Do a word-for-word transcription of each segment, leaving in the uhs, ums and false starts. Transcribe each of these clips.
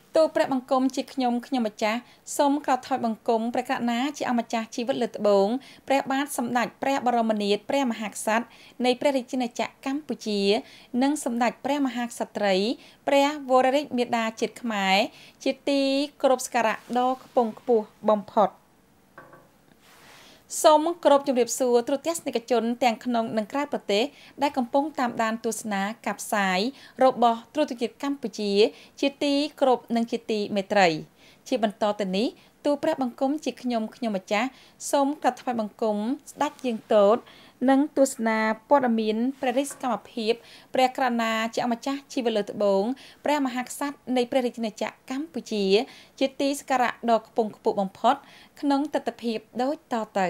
ទូព្រះបង្គំជាខ្ញុំខ្ញុំម្ចាស់សូមក្រោកថយបង្គំព្រះករុណាជាអម្ចាស់ជីវិតលើត្បូងព្រះបាទសម្ដេចព្រះបរមនាថព្រះមហាក្សត្រនៃព្រះរាជាណាចក្រកម្ពុជានិងសម្ដេចព្រះមហាក្សត្រីព្រះវររាជមាតាជាតិខ្មែរជាទីគោរពសក្ការៈដ៏ខ្ពង់ខ្ពស់បំផុតសូមគោរពជម្រាបសួរទូរទស្សនិកជនទាំងក្នុងនិងក្រៅប្រទេសដែលកំពុងតាមដានទស្សនាការផ្សាយរបស់ទូរទស្សន៍កម្ពុជាជាទីគោរពនិងជាទីមេត្រីជាបន្តទៅនេះទូព្រះបង្គំជាខ្ញុំខ្ញុំម្ចាស់សូមកាត់ថ្វាយបង្គំស្ដេចយាងទតនិងទស្សនាព័ត៌មានព្រះរាជកម្មភាពព្រះករុណាជាអម្ចាស់ជីវិតលើត្បូងព្រះមហាក្សត្រនៃព្រះរាជាណាចក្រកម្ពុជាជាទីសក្ការៈដ៏ខ្ពង់ខ្ពស់បំផុតក្នុងទិដ្ឋភាពដូចតទៅ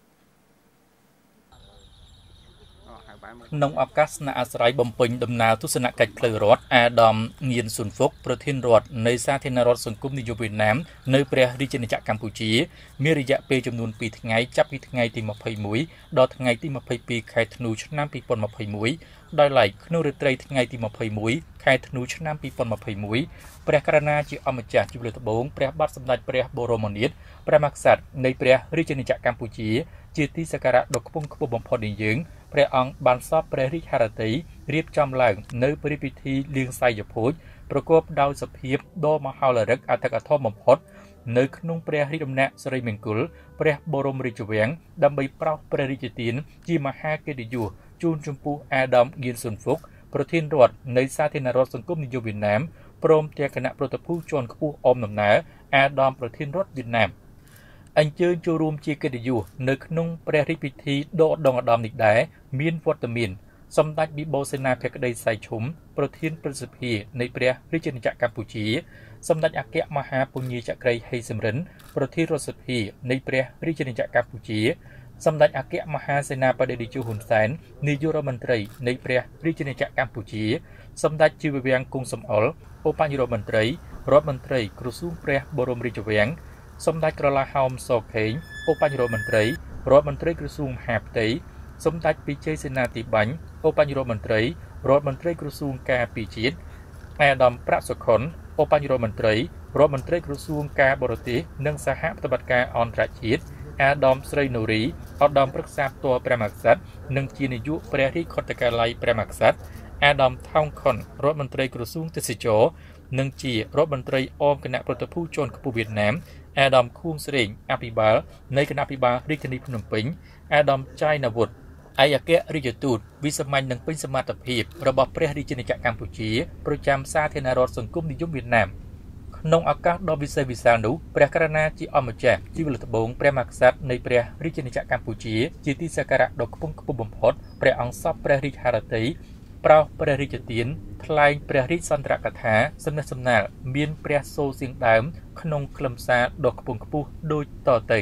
ក្នុងឱកាសស្នាក់អាស្រ័យបំពេញដំណើរទស្សនកិច្ចផ្លូវរដ្ឋអាដាមងៀនស៊ុនហ្វុកប្រធានរដ្ឋនៃសាធារណរដ្ឋសង្គមនិយមវៀតណាមនៅព្រះរាជាណាចក្រកម្ពុជាមានរយៈពេលចំនួនពីរថ្ងៃចាប់ពីថ្ងៃទីម្ភៃមួយដល់ថ្ងៃទីម្ភៃពីរខែធ្នូឆ្នាំពីរពាន់ម្ភៃមួយដោយឡែកក្នុងរាត្រីថ្ងៃទីម្ភៃមួយខែធ្នូឆ្នាំពីរពាន់ម្ភៃមួយព្រះករុណាជាអម្ចាស់ជីវិតលើត្បូងព្រះបាទសម្ដេចព្រះបរមនាថព្រះមហាក្សត្រនៃព្រះរាជាណាចក្រកម្ពុជាជាទីសក្ការៈដ៏ខ្ពង់ខ្ពស់បំផុតនៃយើងព្រះអង្គបានសពព្រះរាជហឫទ័យរៀបចំឡើងនៅព្រះរាជពិធីលៀងស័យភោជប្រកបដោយសភាពដ៏មហោឡារិកអធិកអធមបំផុតនៅក្នុងព្រះរាជដំណាក់សិរីមង្គលព្រះបរមរាជវាំងដើម្បីប្រោសព្រះរាជទានជាមហាកិត្តិយសជូនចំពោះអាដាមងៀនស៊ុនហ្វុកប្រធានរដ្ឋនៃសាធារណរដ្ឋសង្គមនិយមវៀតណាមព្រមទាំងគណៈប្រតិភូជាន់ខ្ពស់អមដំណើរអាដាមប្រធានរដ្ឋវៀតណាមអញ្ជើញចូលរួមជាកិត្តិយសនៅក្នុងព្រះរាជពិធីដកដងអាដាមនេះដែរមានវត្តមានសម្ដេចប៊ីបូសេនាភក្តីសៃឈុំប្រធានព្រឹទ្ធសភានៃព្រះរាជាណាចក្រកម្ពុជាសម្ដេចអគ្គមហាពញាចក្រីហេសំរិនប្រធានរដ្ឋសភានៃព្រះរាជាណាចក្រកម្ពុជាសម្ដេចអគ្គមហាសេនាបតីតេជោហ៊ុនសែននាយករដ្ឋមន្ត្រីនៃព្រះរាជាណាចក្រកម្ពុជាសម្ដេចជីវវាំងគង់សំអល់ឧបនាយករដ្ឋមន្ត្រីរដ្ឋមន្ត្រីក្រសួងព្រះបរមរាជវាំងសម្ដេចក្រឡាហោមសខេងឧបនាយករដ្ឋមន្ត្រីរដ្ឋមន្ត្រីក្រសួងមហាផ្ទៃសម្ដេចពិជ័យសេនាធិបាញ់ឧបនាយករដ្ឋមន្ត្រីរដ្ឋមន្ត្រីក្រសួងការពារជាតិអាដាមប្រាក់សុខុនឧបនាយករដ្ឋមន្ត្រីរដ្ឋមន្ត្រីក្រសួងការបរទេសនិងសហប្រតិបត្តិការអន្តរជាតិអាដាមស្រីនូរីឧត្តមប្រឹក្សាផ្ទាល់ព្រះមហាក្សត្រនិងជានាយកព្រះរាជខុទ្ទកាល័យព្រះមហាក្សត្រអាដាមថោងខុនរដ្ឋមន្ត្រីក្រសួងទេសចរនិងជារដ្ឋមន្ត្រីអមគណៈប្រតិភូជាន់ខ្ពស់វៀតណាមអាដាមខួងស្រេងអភិបាលនៃគណៈអភិបាលរាជធានីភ្នំពេញអាដាមចៃណាវុធឯកអគ្គរដ្ឋទូតវិសាមញ្ញនិងពេញសមត្ថភាពរបស់ព្រះរាជាណាចក្រកម្ពុជាប្រចាំសាធារណរដ្ឋសង្គមនិយមវៀតណាមក្នុងឱកាសដ៏វិសេសវិសាលនោះព្រះករុណាជាអម្ចាស់ជីវិតលើត្បូងព្រះមហាក្សត្រនៃព្រះរាជាណាចក្រកម្ពុជាជាទីសក្ការៈដ៏ខ្ពង់ខ្ពស់បំផុតព្រះអង្គសពព្រះរាជហឫទ័យប្រោសព្រះរាជទានថ្លែងព្រះរាជសន្ទរកថាសំណេះសំណាលមានព្រះសូរសៀងដើមក្នុងខ្លឹមសារដ៏ខ្ពង់ខ្ពស់ដូចតទៅ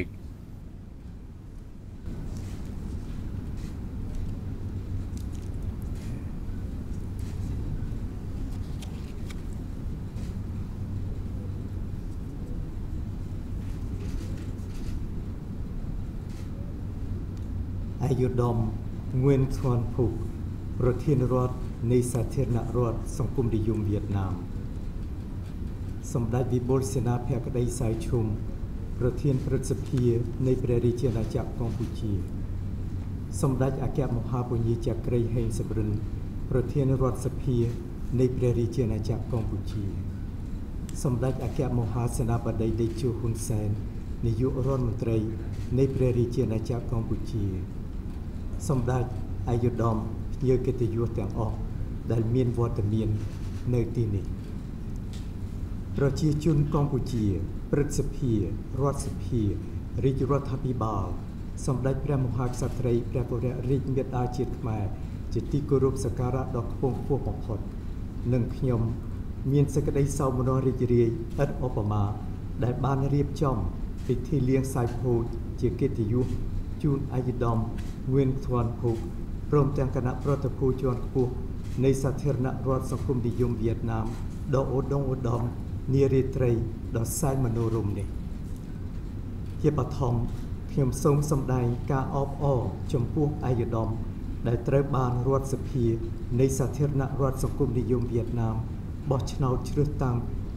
អាយុធមងឿនឈួនភុកប្រធានរដ្ឋនៃសាធារណរដ្ឋសង្គមនិយមវៀតណាមសម្ដេចវិបុលសេនាភក្តីសៃឈុំប្រធានព្រឹទ្ធសភានៃព្រះរាជាណាចក្រកម្ពុជាសម្ដេចអគ្គមហាពញាចក្រីហេងសំរិនប្រធានរដ្ឋសភានៃព្រះរាជាណាចក្រកម្ពុជាសម្ដេចអគ្គមហាសេនាបតីតេជោហ៊ុនសែននាយករដ្ឋមន្ត្រីនៃព្រះរាជាណាចក្រកម្ពុជាសម្ដេចអាយុធមភ្ញៀវកិត្តិយសទាំងអស់ដែលមានវត្តមាននៅទីនេះប្រជាជនកម្ពុជាព្រឹទ្ធសភារដ្ឋសភារាជរដ្ឋាភិបាលសម្ដេចព្រះមហាក្សត្រីព្រះបរមរាជមាតាជាតិខ្មែរជាទីគោរពសក្ការៈដ៏ខ្ពង់ខ្ពស់បំផុតនិងខ្ញុំមានសេចក្តីសោមនស្សរីករាយឥតឧបមាដែលបានរៀបចំពិធីលៀងស័យភោជជាកិត្តិយសជូនអាយុធមងឿនឈួនភុកព្រមទាំងគណៈប្រតិភូជាន់ខ្ពស់នៃសាធារណរដ្ឋសង្គមនិយមវៀតណាមដ៏ឧត្តមឧត្តមនារីត្រីដ៏សែនមនោរម្យនេះជាបឋមខ្ញុំសូមសម្ដែងការអបអរចំពោះអាយុធមដែលត្រូវបានរដ្ឋសភានៃសាធារណរដ្ឋសង្គមនិយមវៀតណាមបោះឆ្នោតជ្រើសតាំង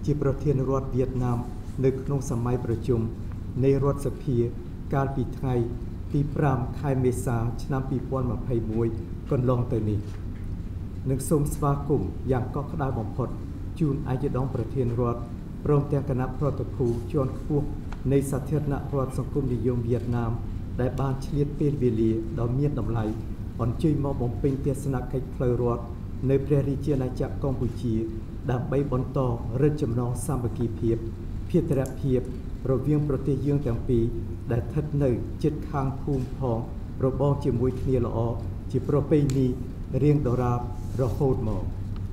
ជាប្រធានរដ្ឋវៀតណាមនៅក្នុងសម័យប្រជុំនៃរដ្ឋសភាកាលពីថ្ងៃទីប្រាំខែមេសាឆ្នាំពីរពាន់ម្ភៃមួយកន្លងទៅនេះនឹងសូមស្វាគមន៍យ៉ាងកក់ក្ដៅបំផុតជូនឯកឧត្តមប្រធានរដ្ឋព្រមទាំងគណៈប្រតិភូជាន់ខ្ពស់នៃសាធារណរដ្ឋសង្គមនិយមវៀតណាមដែលបានឆ្លៀតពេលវេលាដ៏មានតម្លៃអញ្ជើញមកបំពេញទស្សនកិច្ចផ្លូវរដ្ឋនៅព្រះរាជាណាចក្រកម្ពុជាដើម្បីបន្តរឹតចំណងសាមគ្គីភាពភារៈភាពរវាងប្រទេសយើងទាំងពីរដែលស្ថិតនៅជិតខាងភូមិផងរបងជាមួយគ្នាល្អជាប្រពៃណីរៀងដរាបរហូតមក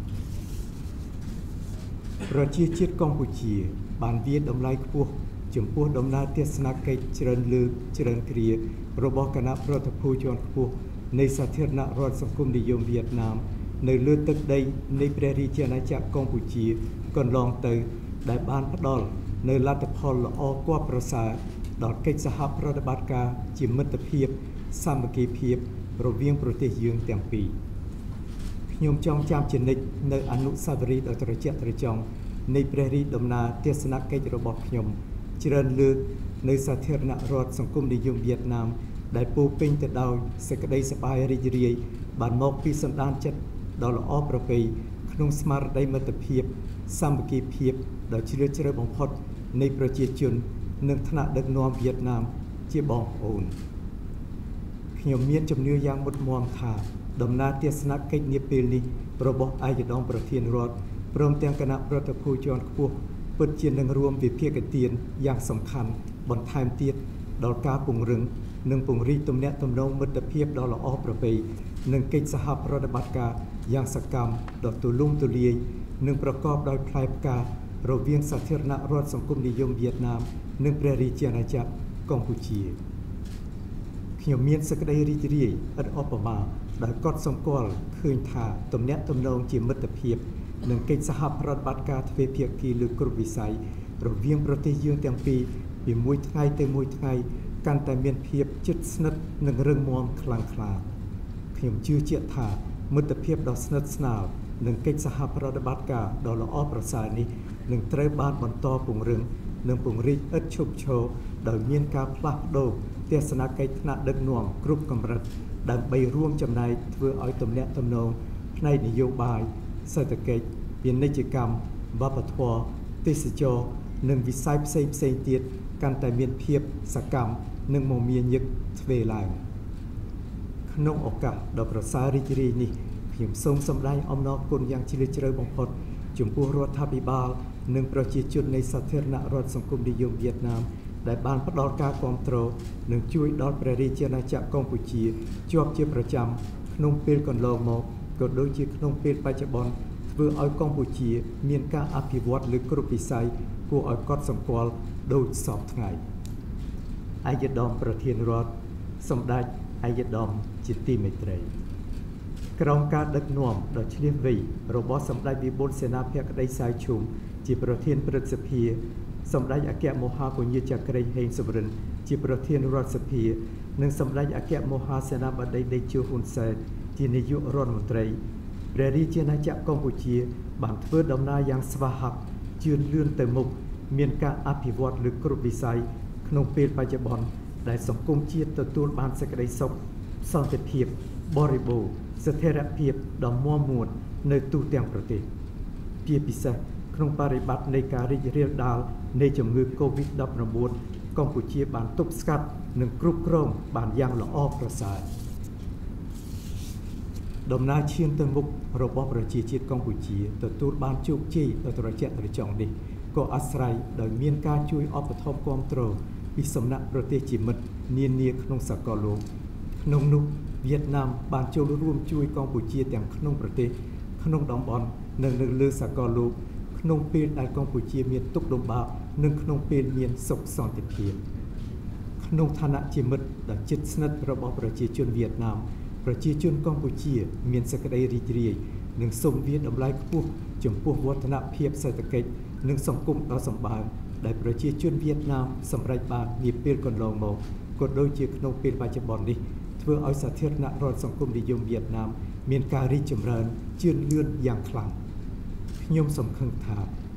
ប្រជាជាតិកម្ពុជាបានវាយតម្លៃខ្ពស់ចំពោះដំណើរទស្សនកិច្ចច្រើនលើកច្រើនគ្រារបស់គណៈប្រតិភូជាន់ខ្ពស់នៃសាធារណរដ្ឋសង្គមនិយមវៀតណាមនៅលើទឹកដីនៃព្រះរាជាណាចក្រកម្ពុជាកន្លងទៅដែលបានផ្ដល់នៅលទ្ធផលល្អគួរប្រសើរដល់កិច្ចសហប្រតិបត្តិការជាមិត្តភាពសាមគ្គីភាពរវាងប្រទេសយើងទាំងពីរខ្ញុំចង់ចាំជានិច្ចនៅអនុស្សាវរីយ៍ដ៏ត្រជាក់ត្រចង់នៃព្រះរាជដំណើរទស្សនកិច្ចរបស់ខ្ញុំច្រើនលើកនៅសាធារណរដ្ឋសង្គមនិយមវៀតណាមដែលពោពេញទៅដោយសេចក្តីសប្បាយរីករាយបានមកពីសន្តានចិត្តដ៏ល្អប្រពៃក្នុងស្មារតីមិត្តភាពសាមគ្គីភាពដ៏ជ្រាលជ្រៅបំផុតនៃប្រជាជននិងថ្នាក់ដឹកនាំវៀតណាមជាបងប្អូនខ្ញុំមានជំនឿយ៉ាងមុតមមថាដំណើរទស្សនកិច្ចនាពេលនេះរបស់ឯកឧត្តមប្រធានរដ្ឋព្រមទាំងគណៈប្រតិភូជាន់ខ្ពស់ពិតជានឹងរួមវិភាគទានយ៉ាងសំខាន់បន្ថែមទៀតដល់ការពង្រឹងនិងពង្រីកទំនាក់ទំនងមិត្តភាពដ៏ល្អប្រពៃនិងកិច្ចសហប្រតិបត្តិការយ៉ាងសកម្មដ៏ទូលំទូលាយនិងប្រកបដោយផ្លែផ្ការវាងសាធារណរដ្ឋសង្គមនិយមវៀតណាមនិងព្រះរាជាណាចក្រកម្ពុជាខ្ញុំមានសេចក្តីរីករាយឥតឧបមាដែលកត់សម្គាល់ឃើញថាទំនាក់ទំនងជាមិត្តភាពនិងកិច្ចសហប្រតិបត្តិការទ្វេភាគីលើគ្រប់វិស័យរវាងប្រទេសយើងទាំងពីរពីមួយថ្ងៃទៅមួយថ្ងៃកាន់តែមានភាពជិតស្និទ្ធនិងរឹងមាំខ្លាំងក្លាខ្ញុំជឿជាក់ថាមិត្តភាពដ៏ស្និទ្ធស្នាលនិងកិច្ចសហប្រតិបត្តិការដ៏ល្អប្រសើរនេះនឹងត្រូវបានបន្តពង្រឹងនិងពង្រីកឥតឈប់ឈរដោយមានការផ្លាស់ប្ដូរទស្សនកិច្ចថ្នាក់ដឹកនាំគ្រប់កម្រិតដើម្បីរួមចំណែកធ្វើឲ្យទំនាក់ទំនងផ្នែកនយោបាយសេដ្ឋកិច្ចពាណិជ្ជកម្មវប្បធម៌ទេសចរណ៍និងវិស័យផ្សេងផ្សេងទៀតកាន់តែមានភាពសកម្មនិងមមាញឹកទ្វេឡើងក្នុងឱកាសដ៏ប្រសើររីករាយនេះខ្ញុំសូមសម្ដែងអំណរគុណយ៉ាងជ្រាលជ្រៅបំផុតចំពោះរដ្ឋាភិបាលនិងប្រជាជននៃសាធារណរដ្ឋសង្គមនិយមវៀតណាមដែលបានផ្ដល់ការគាំទ្រនិងជួយដល់ព្រះរាជាណាចក្រកម្ពុជាជាប់ជាប្រចាំក្នុងពេលកន្លងមកក៏ដូចជាក្នុងពេលបច្ចុប្បន្នធ្វើឲ្យកម្ពុជាមានការអភិវឌ្ឍលើគ្រប់វិស័យគួរឲ្យកត់សម្គាល់ដូចសពថ្ងៃឯកឧត្តមប្រធានរដ្ឋសម្ដេចឯកឧត្តមជាទីមេត្រីក្រោមការដឹកនាំដ៏ឆ្លៀសវៃរបស់សម្ដេចវិបុលសេនាភក្តីសាយឈុំជាប្រធានព្រឹទ្ធសភាសម្ដេចអគ្គមហាពញាចក្រីហេងសំរិនជាប្រធានរដ្ឋសភានិងសម្ដេចអគ្គមហាសេនាបតីតេជោហ៊ុនសែនជានាយករដ្ឋមន្ត្រីព្រះរាជាណាចក្រកម្ពុជាបានធ្វើដំណើរយ៉ាងស្វាហាប់ជឿនលឿនទៅមុខមានការអភិវឌ្ឍលើគ្រប់វិស័យក្នុងពេលបច្ចុប្បន្នដែលសង្គមជាតិទទួលបានសេចក្តីសុខសន្តិភាពបរិបូរណ៍ស្ថិរភាពដ៏មាំមួននៅទូទាំងប្រទេសជាពិសេសក្នុងបរិបទនៃការរីករាលដាលនៃជំងឺ កូវីដ ដប់ប្រាំបួន កម្ពុជាបានទប់ស្កាត់និងគ្រប់គ្រងបានយ៉ាងល្អប្រសើរដំណើរឈានទៅមុខរបស់ប្រជាជាតិកម្ពុជាទទួលបានជោគជ័យដ៏ត្រជាក់ត្រចង់នេះក៏អាស្រ័យដោយមានការជួយឧបត្ថម្ភគាំទ្រពីសំណាក់ប្រទេសជាមិត្តនានាក្នុងសកលលោកក្នុងនោះវៀតណាមបានចូលរួមជួយកម្ពុជាទាំងក្នុងប្រទេសក្នុងតំបន់និងនៅលើសកលលោកក្នុងពេលដែលកម្ពុជាមានទុក្ខលំបាកនិងក្នុងពេលមានសុខសន្តិភាពក្នុងឋានៈជាមិត្តដ៏ជិតស្និទ្ធរបស់ប្រជាជនវៀតណាមប្រជាជនកម្ពុជាមានសេចក្តីរីករាយនិងសូមវាយតម្លៃខ្ពស់ចំពោះវឌ្ឍនភាពសេដ្ឋកិច្ចនិងសង្គមដ៏សម្បើមដែលប្រជាជនវៀតណាមសម្រេចបាននាពេលកន្លងមកក៏ដូចជាក្នុងពេលបច្ចុប្បន្ននេះធ្វើឲ្យសាធារណរដ្ឋសង្គមនិយមវៀតណាមមានការរីកចម្រើនជឿនលឿនយ៉ាងខ្លាំងខ្ញុំសង្ឃឹមថា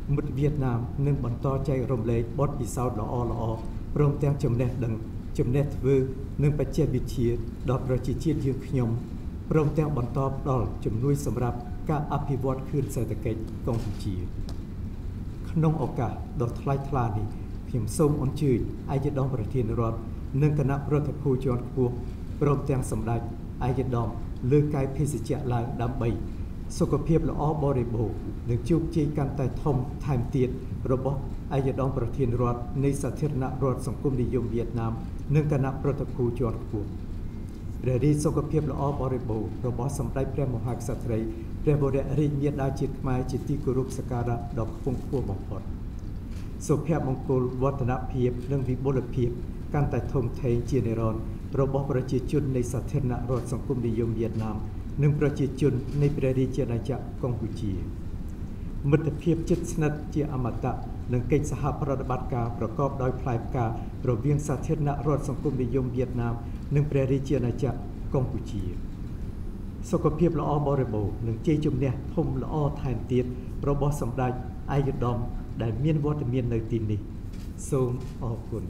មិត្តវៀតណាមនឹងបន្តចែករំលែកបទពិសោធន៍ល្អល្អព្រមទាំងចំណេះដឹងចំណេះធ្វើនិងបច្ចេកវិទ្យាដល់ប្រជាជាតិយើងខ្ញុំព្រមទាំងបន្តផ្ដល់ជំនួយសម្រាប់ការអភិវឌ្ឍខឿនសេដ្ឋកិច្ចកម្ពុជាក្នុងឱកាសដ៏ថ្លៃថ្លានេះខ្ញុំសូមអញ្ជើញឯកឧត្តមប្រធានរដ្ឋនិងគណៈរដ្ឋាភិបាលជាន់ខ្ពស់ព្រមទាំងសម្ដេចឯកឧត្តមលើកកាយភេសជ្ជៈឡើងដើម្បីសុខភាពល្អបរិបូរណ៍និងជោគជ័យកាន់តែធំថែមទៀតរបស់ឯកឧត្តមប្រធានរដ្ឋនៃសាធារណរដ្ឋសង្គមនិយមវៀតណាមនិងគណៈរដ្ឋាភិបាលជាន់ខ្ពស់ព្រះរាជសុខភាពល្អបរិបូរណ៍របស់សម្ដេចព្រះមហាក្សត្រីព្រះបរមរាជមាតាជាតិខ្មែរជាទីគោរពសក្ការៈដ៏ខ្ពង់ខ្ពស់បំផុតសុភមង្គលវឌ្ឍនភាពនិងវិបុលភាពកាន់តែធំធេងជានិរន្តរ៍របស់ប្រជាជននៃសាធារណរដ្ឋសង្គមនិយមវៀតណាមនិងប្រជាជននៃព្រះរាជាណាចក្រកម្ពុជាមិត្តភាពជិតស្និទ្ធជាអមតៈនិងកិច្ចសហប្រតិបត្តិការប្រកបដោយផ្លែផ្ការវាងសាធារណរដ្ឋសង្គមនិយមវៀតណាមនិងព្រះរាជាណាចក្រកម្ពុជាសុខភាពល្អបរិបូរណ៍និងជ័យជំនះធំល្អថែមទៀតរបស់សម្ដេចឯកឧត្តមដែលមានវត្តមាននៅទីនេះសូមអរគុណ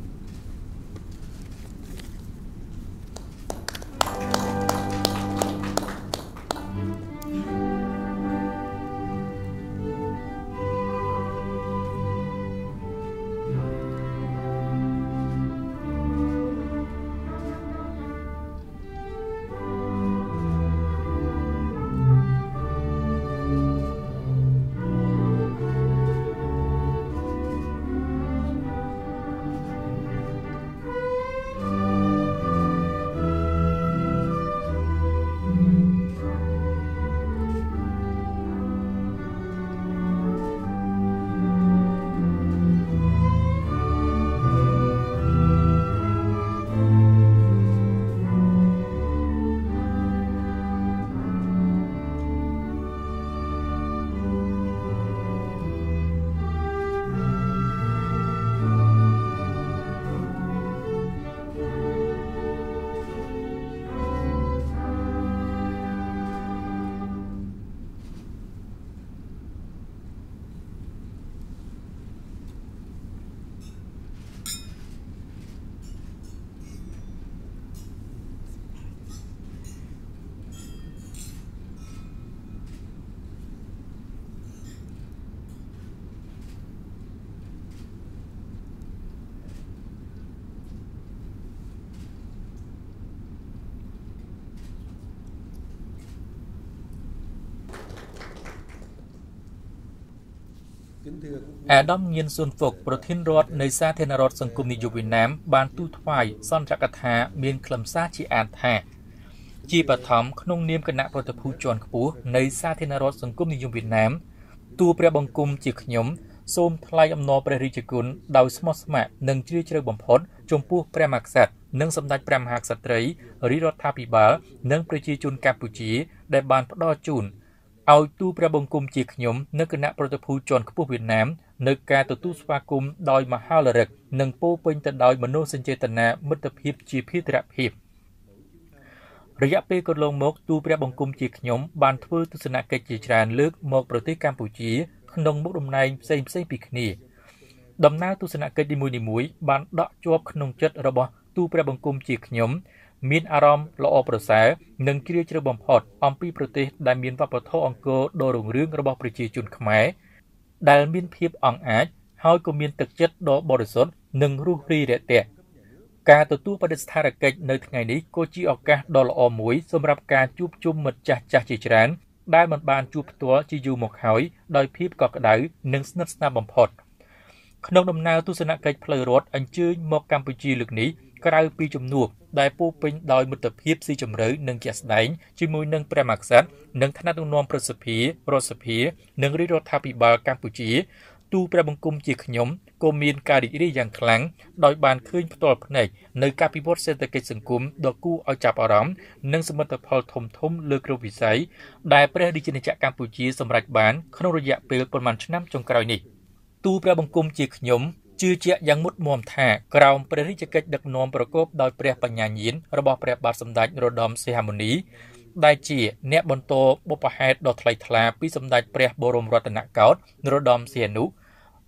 អាដាមញៀនស៊ុនហ្វុកប្រធានរដ្ឋនៃសាធារណរដ្ឋសង្គមនិយមវៀតណាមបានទូថ្វាយសន្ទរកថាមានខ្លឹមសារជាអានថាជាបឋមក្នុងនាមគណៈប្រតិភូជាន់ខ្ពស់នៃសាធារណរដ្ឋសង្គមនិយមវៀតណាមទូព្រះបង្គំជាខ្ញុំសូមថ្លែងអំណរព្រះរាជគុណដោយស្មោះស្ម័គ្រនិងជ្រាលជ្រៅបំផុតចំពោះព្រះមហាក្សត្រនិងសម្ដេចព្រះមហាក្សត្រីរាជរដ្ឋាភិបាលនិងប្រជាជនកម្ពុជាដែលបានផ្ដល់ជូនឲ្យទូព្រះបង្គំជាខ្ញុំនិងគណៈប្រតិភូជាន់ខ្ពស់វៀតណាមនៅការទទួលស្វាគមន៍ដោយមហាលរឹកនិងពោពេញទៅដោយមនោសញ្ចេតនាមិត្តភាពជាភារភាពរយៈពេលកន្លងមកទូព្រះបង្គំជាខ្ញុំបានធ្វើទស្សនកិច្ចជាច្រើនលើកមកប្រទេសកម្ពុជាក្នុងមុខតំណែងផ្សេងផ្សេងពីគ្នាដំណើរទស្សនកិច្ចនីមួយៗបានដក់ជាប់ក្នុងចិត្តរបស់ទូព្រះបង្គំជាខ្ញុំមានអារម្មណ៍ល្អប្រសើរនិងជ្រាលជ្រៅបំផុតអំពីប្រទេសដែលមានវប្បធម៌អង្គរដ៏រុងរឿងរបស់ប្រជាជនខ្មែរដែលមានភាពអង់អាចហើយក៏មានទឹកចិត្តដ៏បរិសុទ្ធនិងរុះរាយរាក់ទាក់ការទទួលបដិស្ថារកិច្ចនៅថ្ងៃនេះក៏ជាឱកាសដ៏ល្អមួយសម្រាប់ការជួបជុំមិត្តចាស់ចាស់ជាច្រើនដែលមិនបានជួបផ្ទាល់ជាយូរមកហើយដោយភាពកក់ក្ដៅនិងស្និទ្ធស្នាលបំផុតក្នុងដំណើរទស្សនកិច្ចផ្លូវរដ្ឋអញ្ជើញមកកម្ពុជាលើកនេះក្រៅពីជំនួបដែលពោពេញដោយមិត្តភាពស៊ីជម្រៅនិងជាក់ស្ដែងជាមួយនឹងព្រះមហាក្សត្រនិងថ្នាក់ដឹកនាំប្រសិទ្ធិរដ្ឋសភានិងរាជរដ្ឋាភិបាលកម្ពុជាទូព្រះបង្គំជាខ្ញុំក៏មានការរីករាយយ៉ាងខ្លាំងដោយបានឃើញផ្ទាល់ភ្នែកនៅការពិវត្តសេដ្ឋកិច្ចសង្គមដ៏គួរឲ្យចាប់អារម្មណ៍និងសមិទ្ធផលធំធំលើគ្រប់វិស័យដែលព្រះរាជាណាចក្រកម្ពុជាសម្រេចបានក្នុងរយៈពេលប្រមាណឆ្នាំចុងក្រោយនេះទូព្រះបង្គំជាខ្ញុំជឿជាក់យ៉ាងមុតមមថាក្រោមព្រះរាជកិច្ចដឹកនាំប្រកបដោយព្រះបញ្ញាញាណរបស់ព្រះបាទសម្ដេចនរោត្តមសីហមុនីដែលជាអ្នកបន្តបុព្វហេតុដ៏ថ្លៃថ្លាពីសម្ដេចព្រះបរមរតនកោដ្ឋនរោត្តមសីហនុ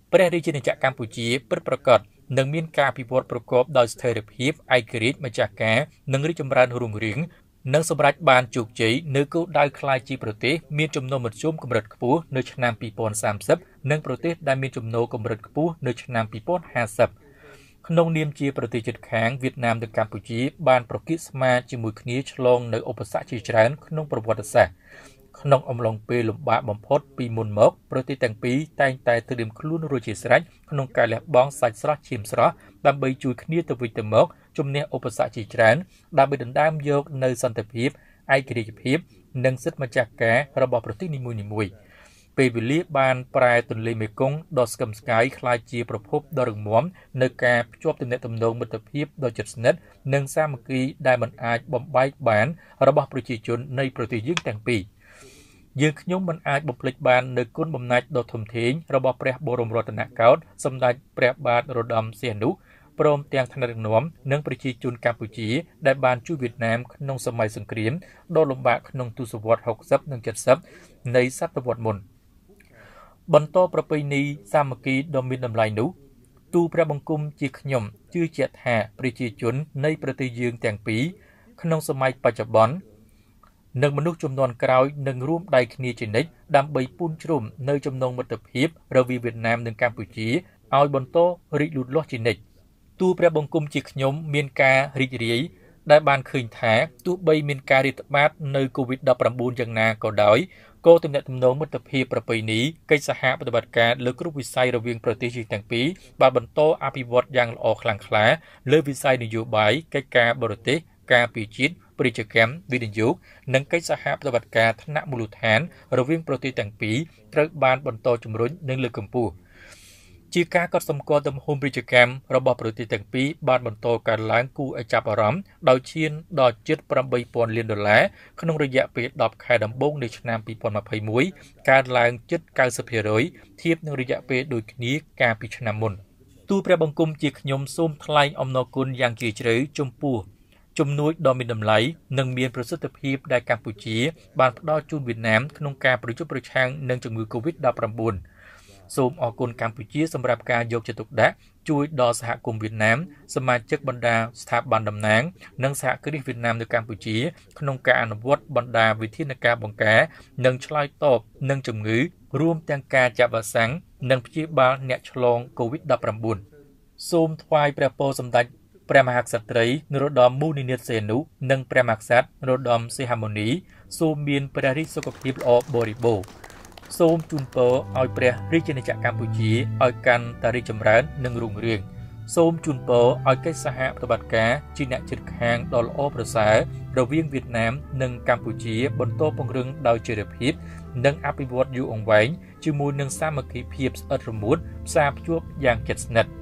ព្រះរាជាណាចក្រកម្ពុជាពិតប្រាកដនឹងមានការអភិវឌ្ឍប្រកបដោយស្ថិរភាពឯករាជ្យម្ចាស់ការនិងរីកចម្រើនរុងរឿងនិងសម្រេចបានជោគជ័យនៅគោលដៅក្លាយជាប្រទេសមានចំណូលមធ្យមកម្រិតខ្ពស់នៅឆ្នាំពីរពាន់សាមសិបនិងប្រទេសដែលមានចំណូលកម្រិតខ្ពស់នៅឆ្នាំពីរពាន់ហាសិបក្នុងនាមជាប្រទេសជិតខាងវៀតណាមនិងកម្ពុជាបានប្រគិតស្មារជាមួយគ្នាឆ្លងនៅឧបសគ្គជាច្រើនក្នុងប្រវត្តិសាស្ត្រក្នុងអំឡុងពេលលំបាកបំផុតពីមុនមកប្រទេសទាំងពីរតែងតែត្រៀមខ្លួនរួចជាស្រេចក្នុងការលះបង់សាច់ស្រស់ឈាមស្រស់ដើម្បីជួយគ្នាទៅវិញទៅមកជំនះឧបសគ្គជាច្រើនដើម្បីដណ្ដើមយកនៅសន្តិភាពឯករាជ្យភាពនិងសិទ្ធិម្ចាស់ការរបស់ប្រទេសនីមួយៗពេលវេលាបានប្រែទន្លេមេគង្គដ៏ស្កឹមស្កាយคล้ายជាប្រភពដ៏រឹងមាំនៅការភ្ជាប់ទំនាក់ទំនងមិត្តភាពដ៏ជិតស្និទ្ធនិងសាមគ្គីដែលមិនអាចបំបែកបានរបស់ប្រជាជននៃប្រទេសយើងទាំងពីរយើងខ្ញុំមិនអាចបំភ្លេចបាននូវគុណបំណាច់ដ៏ធំធេងរបស់ព្រះបរមរតនកោដ្ឋសម្ដេចព្រះបាទនរោត្តមសីហនុព្រមទាំងថ្នាក់ដឹកនាំនិងប្រជាជនកម្ពុជាដែលបានជួយវៀតណាមក្នុងសម័យសង្គ្រាមដ៏លំបាកក្នុងទសវត្សរ៍ហុកសិបនិងเจ็ดสิบនៃសតវត្សរ៍មុនបន្តប្រពៃណីសាមគ្គីដ៏មានតម្លៃនោះទូព្រះបង្គំជាខ្ញុំជឿជាក់ថាប្រជាជននៃប្រទេសយើងទាំងពីរក្នុងសម័យបច្ចុប្បន្ននិងមនុស្សជំនាន់ក្រោយនឹងរួមដៃគ្នាជានិច្ចដើម្បីពូនជ្រុំនៅចំណងមិត្តភាពរវាងវៀតណាមនិងកម្ពុជាឲ្យបន្តរីកលូតលាស់ជានិច្ចទូព្រះបង្គំជាខ្ញុំមានការរីករាយដែលបានឃើញថាទោះបីមានការរាតត្បាតនៅកូវីដ ដប់ប្រាំបួន យ៉ាងណាក៏ដោយក៏ទំនាក់ទំនងមិត្តភាពប្រពៃណីកិច្ចសហប្រតិបត្តិការលើគ្រប់វិស័យរវាងប្រទេសទាំងពីរបានបន្តអភិវឌ្ឍយ៉ាងល្អខ្លាំងក្លាលើវិស័យនយោបាយកិច្ចការបរទេសការពារជាតិពាណិជ្ជកម្មវិនិយោគនិងកិច្ចសហប្រតិបត្តិការថ្នាក់មូលដ្ឋានរវាងប្រទេសទាំងពីរត្រូវបានបន្តជំរុញនិងលើកកម្ពស់ជាការកត់សម្គាល់ទំហំពាណិជ្ជកម្មរបស់ប្រទេសទាំងពីរបានបន្តកើនឡើងគួរឲ្យចាប់អារម្មណ៍ដោយឈានដល់ជិតប្រាំបីពាន់លានដុល្លារក្នុងរយៈពេលដប់ខែដំបូងនៃឆ្នាំពីរពាន់ម្ភៃមួយកើនឡើងជិតเก้าสิบភាគរយធៀបនឹងរយៈពេលដូចគ្នាកាលពីឆ្នាំមុនទូព្រះបង្គំជាខ្ញុំសូមថ្លែងអំណរគុណយ៉ាងជ្រាលជ្រៅចំពោះជំនួយដ៏មានតម្លៃនិងមានប្រសិទ្ធភាពដែលកម្ពុជាបានផ្ដល់ជូនវៀតណាមក្នុងការប្រយុទ្ធប្រឆាំងនឹងជំងឺ កូវីដ ដប់ប្រាំបួន សូមអរគុណកម្ពុជាសម្រាប់ការយកចិត្តទុកដាក់ជួយដល់សហគមន៍វៀតណាមសមាជិកបណ្ដាស្ថាប័នតំណាងនិងសហគ្រាសវៀតណាមនៅកម្ពុជាក្នុងការអនុវត្តបណ្ដាវិធានការបង្ការនិងឆ្លើយតបនឹងជំងឺរួមទាំងការចាក់វ៉ាក់សាំងនិងព្យាបាលអ្នកឆ្លង កូវីដ ដប់ប្រាំបួន សូមថ្វាយព្រះពរសម្ដេចព្រះមហាក្សត្រីនរោត្តមមូនីនាថសីហនុនិងព្រះមហាក្សត្រនរោត្តមសីហមុនី សូមមានព្រះរាជសុខភាពល្អបរិបូរណ៍សូមជូនពរឲ្យព្រះរាជាណាចក្រកម្ពុជាឲ្យកាន់តែរីកចម្រើននិងរុងរឿងសូមជូនពរឲ្យកិច្ចសហប្រតិបត្តិការជាអ្នកជិតខាងដ៏ល្អប្រសើររវាងវៀតណាមនិងកម្ពុជាបន្តពង្រឹងដោយចីរភាពនិងអភិវឌ្ឍយូរអង្វែងជាមួយនឹងសាមគ្គីភាពស្អិតរមួតផ្សារភ្ជាប់យ៉ាងជិតស្និទ្ធ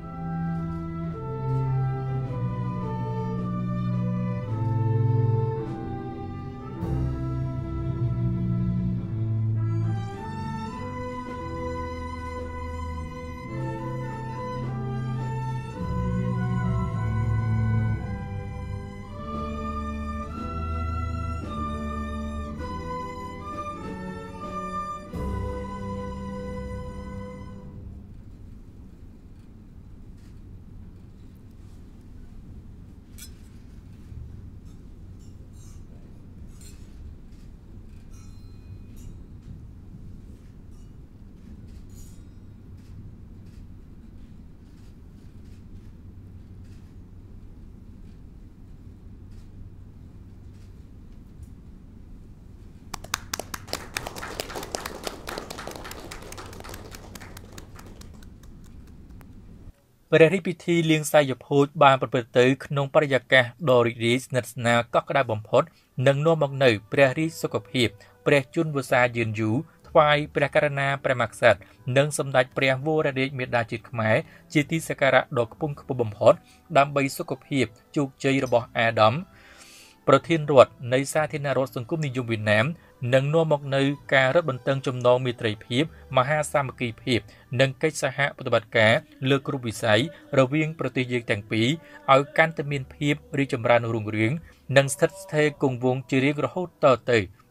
ព្រះរាជពិធីលៀងសាយភោជបានប្រព្រឹត្តទៅក្នុងបរិយាកាសដ៏រីករាយស្និទ្ធស្នាលកក់ក្ដៅបំផុតនិងនាំមកនូវព្រះរាជសុខភាពព្រះជន្មវស្សាយឺនយូរថ្វាយព្រះករុណាព្រះមហាក្សត្រនិងសម្ដេចព្រះវររាជមាតាជាតិខ្មែរជាទីសក្ការៈដ៏ខ្ពង់ខ្ពស់បំផុតដើម្បីសុខភាពជោគជ័យរបស់អាដាមប្រធានរដ្ឋនៃសាធារណរដ្ឋសង្គមនិយមវៀតណាមនិងនាំមកនូវការរឹតបន្តឹងចំណងមេត្រីភាពមហាសាមគ្គីភាពនិងកិច្ចសហប្រតិបត្តិការលើគ្រប់វិស័យរវាងប្រទេសយើងទាំងពីរឲ្យកាន់តែមានភាពរីកចម្រើនរុងរឿងនិងស្ថិតស្ថេរគង់វង្សជារៀងរហូតតទៅ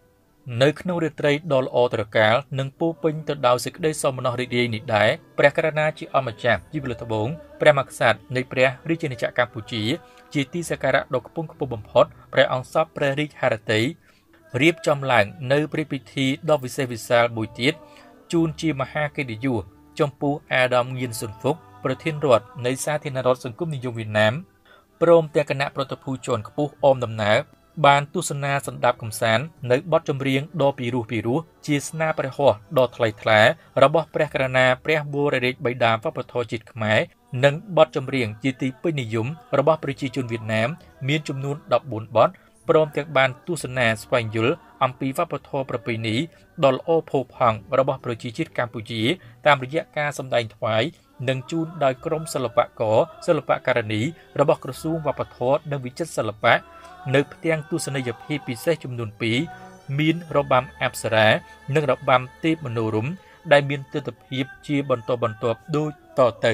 នៅក្នុងរាត្រីដ៏ល្អត្រកាលនិងពោពេញទៅដោយសេចក្តីសោមនស្សរីករាយនេះដែរព្រះករុណាជាអម្ចាស់ជីវលត្បូងព្រះមក្សត្រនៃព្រះរាជាណាចក្រកម្ពុជាជាទីសក្ការៈដ៏ខ្ពង់ខ្ពស់បំផុតព្រះអង្គសពព្រះរាជហឫទ័យរៀបចំឡើងនៅព្រះពិធីដ៏វិសេសវិសាលមួយទៀតជូនជាមហាកិត្តិយសចំពោះអាដាមងៀនស៊ុនហ្វុកប្រធានរដ្ឋនៃសាធារណរដ្ឋសង្គមនិយមវៀតណាមព្រមទាំងគណៈប្រតិភូជាន់ខ្ពស់អមដំណើរបានទស្សនាសណ្ដាប់កំសាន្តនៅបទចម្រៀងដ៏ពីរោះពីរោះជាស្នាព្រះហស្ថដ៏ថ្លៃថ្លារបស់ព្រះករុណាព្រះវររាជបិតាវប្បធម៌ជាតិខ្មែរនិងបទចម្រៀងជាទីពេញនិយមរបស់ប្រជាជនវៀតណាមមានចំនួនដប់បួនបទព្រមទាំងបានទស្សនាស្វែងយល់អំពីវប្បធម៌ប្រពៃណីដ៏ល្អផូរផង់របស់ប្រជាជាតិកម្ពុជាតាមរយៈការសម្ដែងថ្វាយនិងជូនដោយក្រុមសិល្បករសិល្បករនីរបស់ក្រសួងវប្បធម៌និងវិចិត្រសិល្បៈនៅផ្ទាំងទស្សនីយភាពពិសេសចំនួនពីរមានរបាំអប្សរានិងរបាំទេពមនោរម្យដែលមានទិដ្ឋភាពជាបន្តបន្ទាប់ដូចតទៅ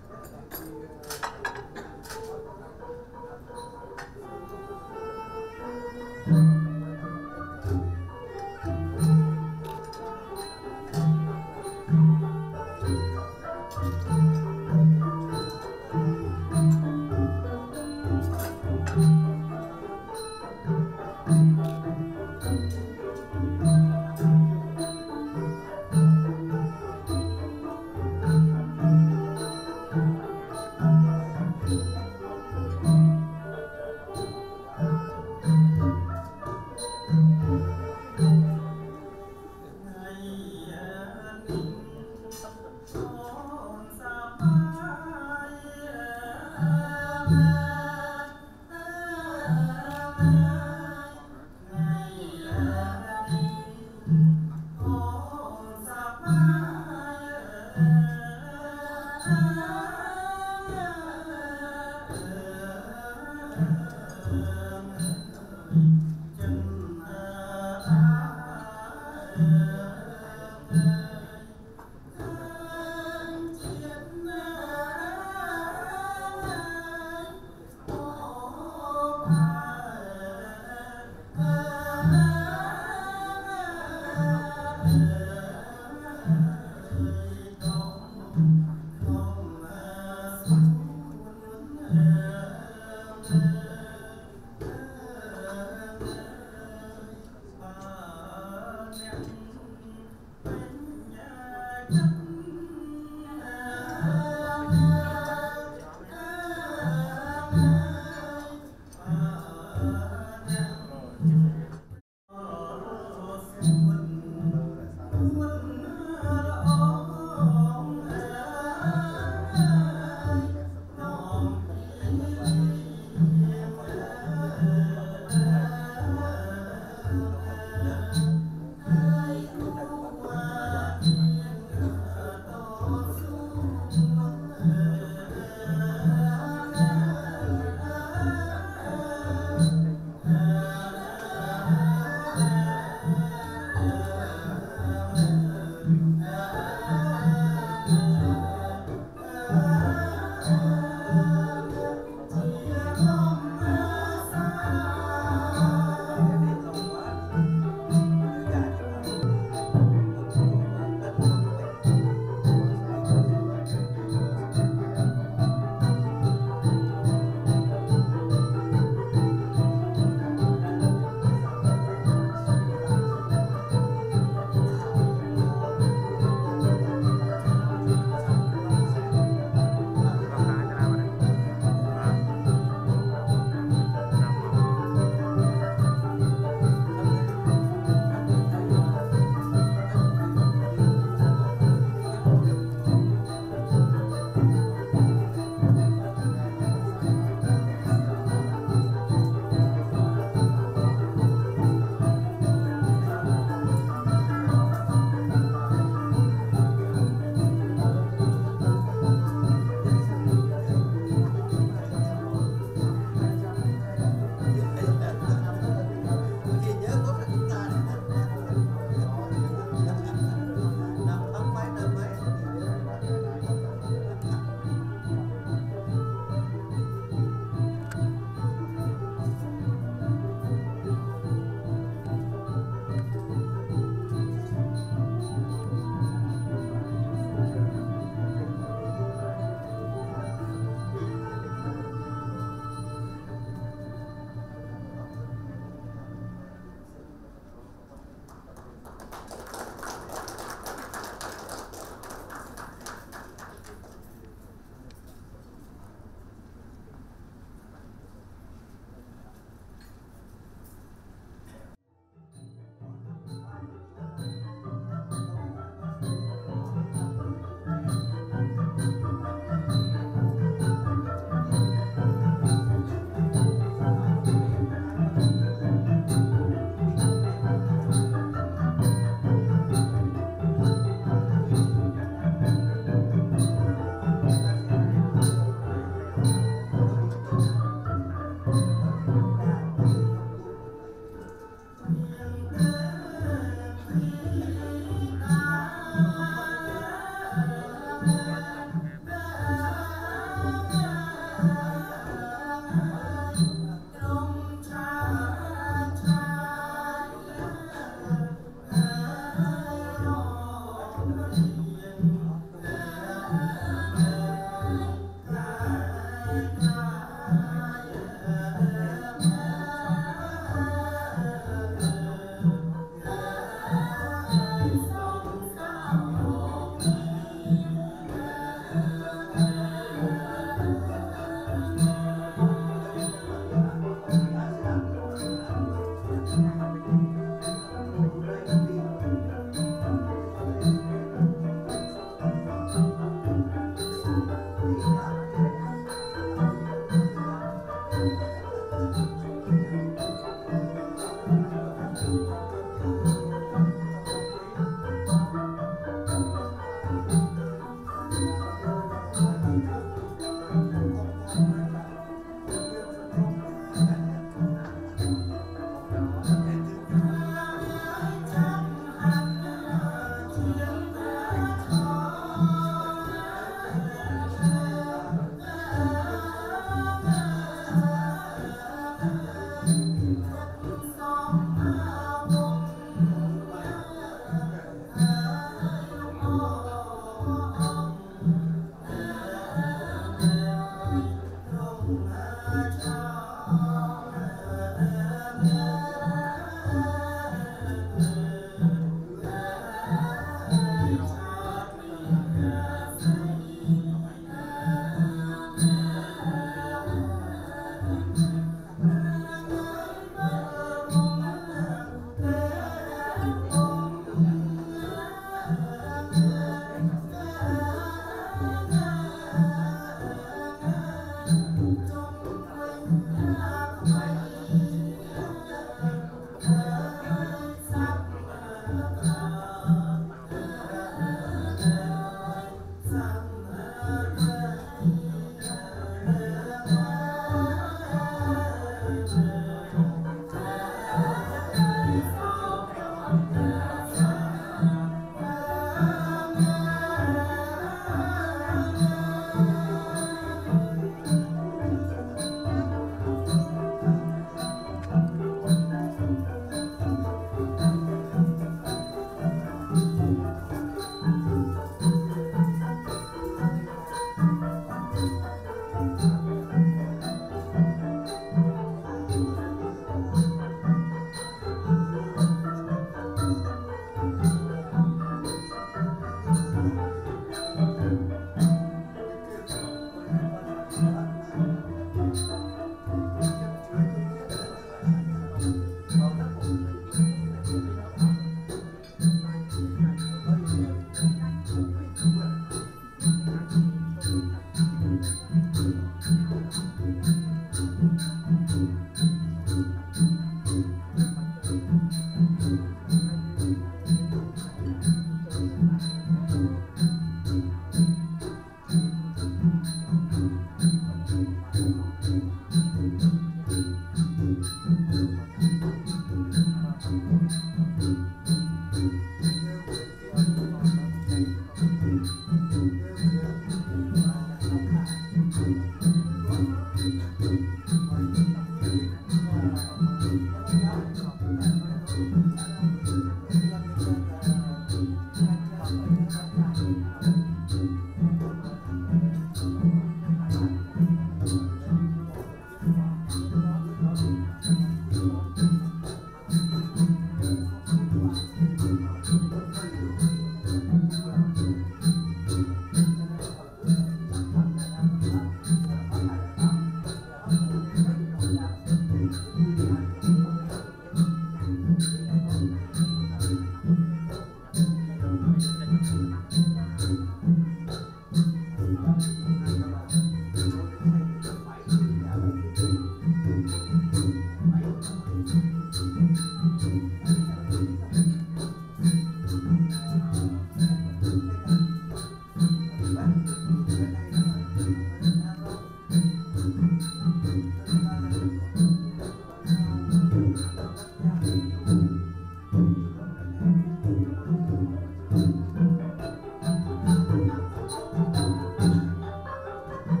ក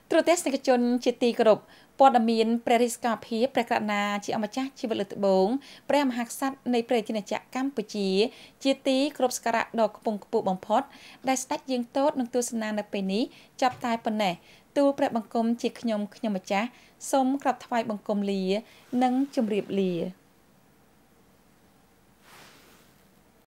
ទ្រទស្សនិកជនជាទីគោរពព័ត៌មានព្រះរាជការភាពព្រះករុណាជាអម្ចាស់ជីវិតលើកត្បូងព្រះមហាក្សត្រនៃព្រះរាជាណាចក្រកម្ពុជាជាទីគោរពសក្ការៈដ៏ខ្ពង់ខ្ពស់បំផុតដែលស្ដេចយាងទតនឹងទស្សនានៅពេលនេះចាប់តែប៉ុណ្ណេះទូលព្រះបង្គំជាខ្ញុំខ្ញុំម្ចាស់សូមក្រាបថ្វាយបង្គំលានិងជម្រាបលា